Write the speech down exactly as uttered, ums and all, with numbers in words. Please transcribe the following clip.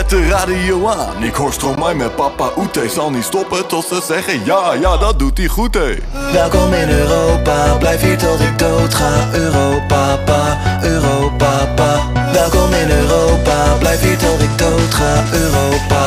Zet de radio aan, ik hoor Stromae met papa Oete. Zal niet stoppen tot ze zeggen ja, ja dat doet hij goed hé. Welkom in Europa, blijf hier tot ik dood ga. Europa, pa, Europa, pa. Welkom in Europa, blijf hier tot ik dood ga. Europa.